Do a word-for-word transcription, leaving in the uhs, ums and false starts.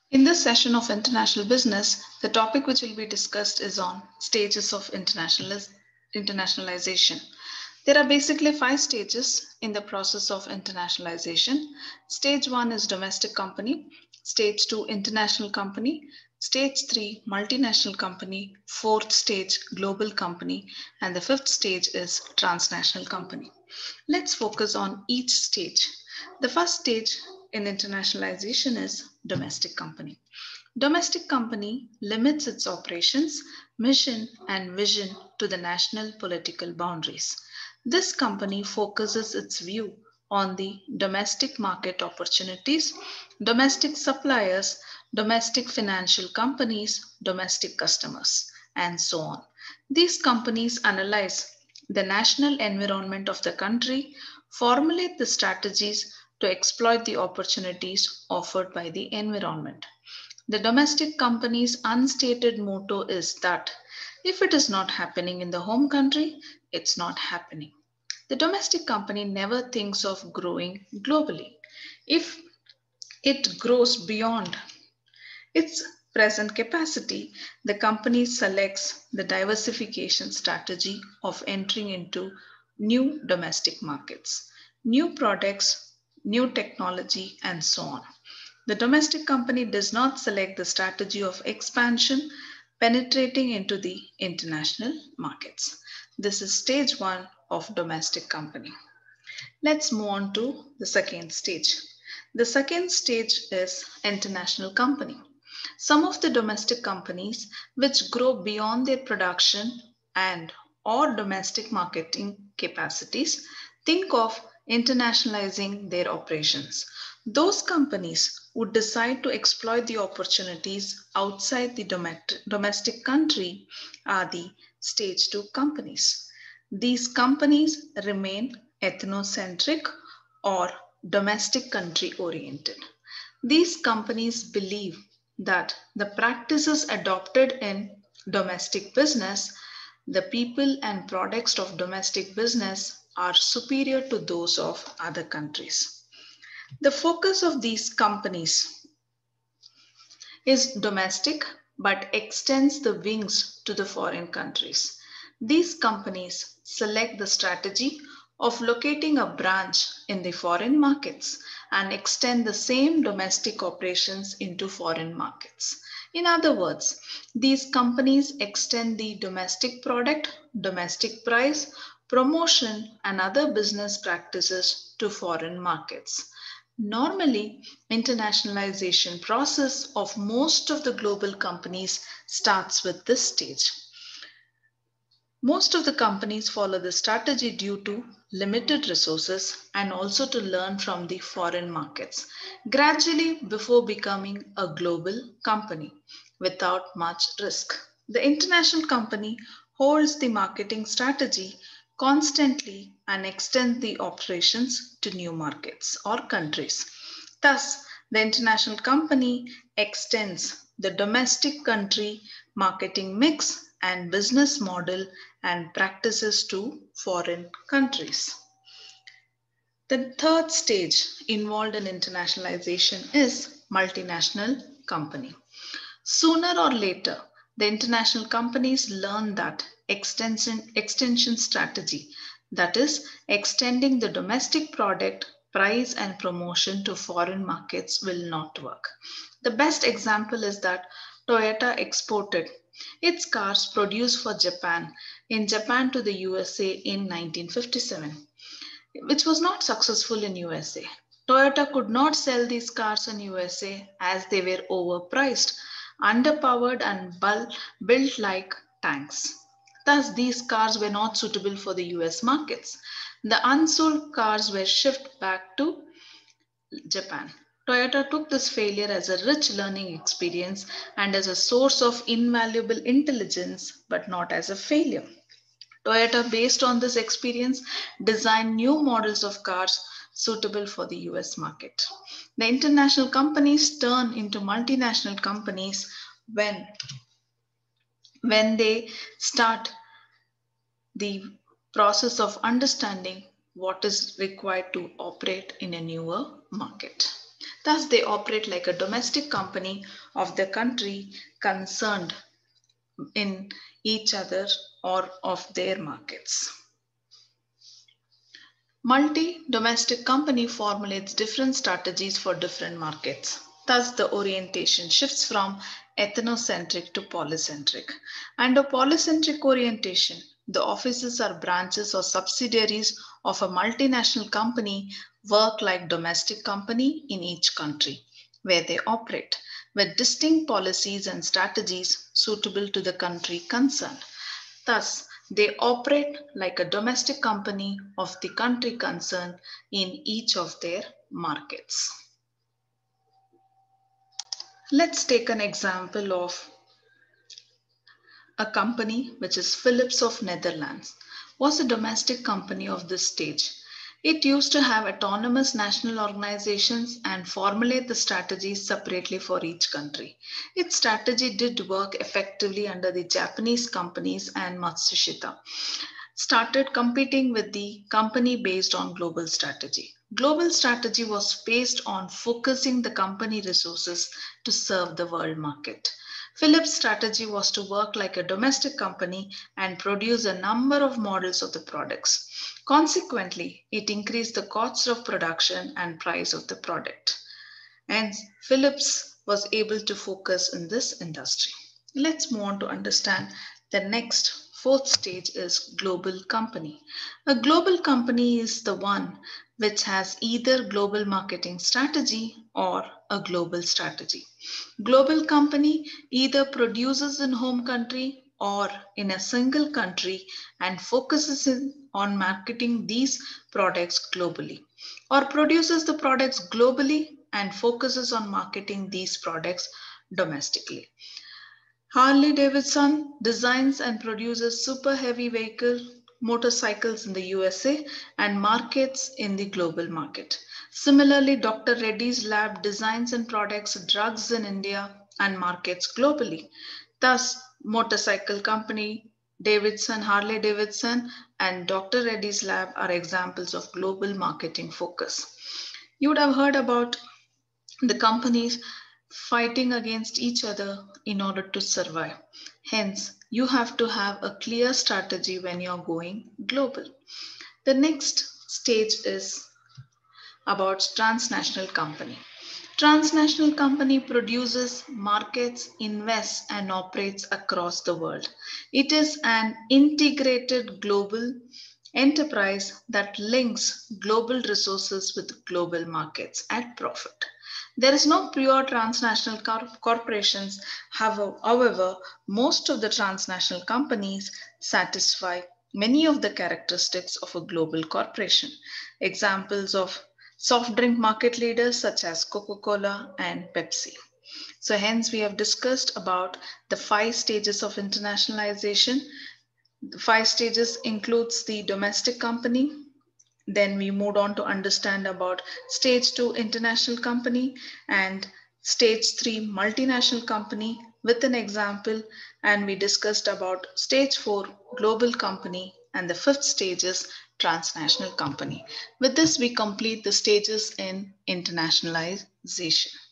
In this session of international business, the topic which will be discussed is on stages of internationalis- internationalization. There are basically five stages in the process of internationalization. Stage one is domestic company, stage two, international company, stage three, multinational company, fourth stage, global company, and the fifth stage is transnational company. Let's focus on each stage. The first stage in internationalization is domestic company. Domestic company limits its operations, mission, and vision to the national political boundaries. This company focuses its view on the domestic market opportunities, domestic suppliers, domestic financial companies, domestic customers, and so on. These companies analyze the national environment of the country, formulate the strategies to exploit the opportunities offered by the environment. The domestic company's unstated motto is that if it is not happening in the home country, it's not happening. The domestic company never thinks of growing globally. If it grows beyond its present capacity, the company selects the diversification strategy of entering into new domestic markets, new products, new technology, and so on. The domestic company does not select the strategy of expansion, penetrating into the international markets. This is stage one of domestic company. Let's move on to the second stage. The second stage is international company. Some of the domestic companies which grow beyond their production and or domestic marketing capacities think of internationalizing their operations. Those companies would decide to exploit the opportunities outside the domestic country are the stage two companies. These companies remain ethnocentric or domestic country oriented. These companies believe that the practices adopted in domestic business, the people and products of domestic business are superior to those of other countries. The focus of these companies is domestic but extends the wings to the foreign countries. These companies select the strategy of locating a branch in the foreign markets and extend the same domestic operations into foreign markets. In other words, these companies extend the domestic product, domestic price, promotion, and other business practices to foreign markets. Normally, internationalization process of most of the global companies starts with this stage. Most of the companies follow this strategy due to limited resources and also to learn from the foreign markets, gradually before becoming a global company without much risk. The international company holds the marketing strategy constantly and extends the operations to new markets or countries. Thus, the international company extends the domestic country marketing mix and business model and practices to foreign countries. The third stage involved in internationalization is multinational company. Sooner or later, the international companies learn that extension, extension strategy, that is, extending the domestic product, price, and promotion to foreign markets, will not work. The best example is that Toyota exported its cars produced for Japan in Japan to the U S A in nineteen fifty-seven, which was not successful in U S A. Toyota could not sell these cars in U S A as they were overpriced, underpowered, and built like tanks. Thus, these cars were not suitable for the U S markets. The unsold cars were shipped back to Japan. Toyota took this failure as a rich learning experience and as a source of invaluable intelligence, but not as a failure. Toyota, based on this experience, designed new models of cars suitable for the U S market. The international companies turn into multinational companies when, when they start the process of understanding what is required to operate in a newer market. Thus, they operate like a domestic company of the country concerned in each other or of their markets. Multi-domestic company formulates different strategies for different markets. Thus, the orientation shifts from ethnocentric to polycentric. Under polycentric orientation, the offices or branches or subsidiaries of a multinational company work like domestic company in each country where they operate, with distinct policies and strategies suitable to the country concerned. Thus, they operate like a domestic company of the country concerned in each of their markets. Let's take an example of a company which is Philips of Netherlands, was a domestic company of this stage. It used to have autonomous national organizations and formulate the strategies separately for each country. Its strategy did work effectively under the Japanese companies, and Matsushita started competing with the company based on global strategy. Global strategy was based on focusing the company resources to serve the world market. Philips' strategy was to work like a domestic company and produce a number of models of the products. Consequently, it increased the cost of production and price of the product. And Philips was able to focus in this industry. Let's move on to understand the next fourth stage is global company. A global company is the one which has either global marketing strategy or a global strategy. Global company either produces in home country or in a single country and focuses in, on marketing these products globally, or produces the products globally and focuses on marketing these products domestically. Harley Davidson designs and produces super heavy vehicle motorcycles in the U S A and markets in the global market. Similarly, Doctor Reddy's lab designs and products drugs in India and markets globally. Thus, motorcycle company Davidson, Harley Davidson, and Doctor Reddy's lab are examples of global marketing focus. You would have heard about the companies fighting against each other in order to survive. Hence, you have to have a clear strategy when you're going global. The next stage is about transnational company. Transnational company produces, markets, invests, and operates across the world. It is an integrated global enterprise that links global resources with global markets at profit. There is no pure transnational corporations. However, most of the transnational companies satisfy many of the characteristics of a global corporation. Examples of soft drink market leaders such as Coca-Cola and Pepsi. So hence we have discussed about the five stages of internationalization. The five stages includes the domestic company. Then we moved on to understand about stage two international company and stage three multinational company with an example, and we discussed about stage four global company, and the fifth stage is transnational company. With this, we complete the stages in internationalization.